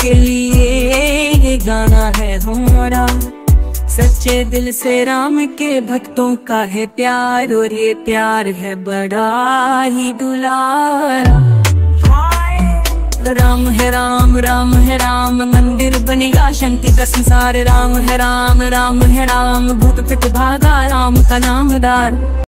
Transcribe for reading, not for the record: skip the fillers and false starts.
के लिए ये गाना है हमारा। सच्चे दिल से राम के भक्तों का है प्यार, और ये प्यार है बड़ा ही दुलारा। राम है राम, राम है राम, मंदिर बनेगा शांति का संसार। राम है राम, राम है राम, भूत पिट भागा राम का नामदार।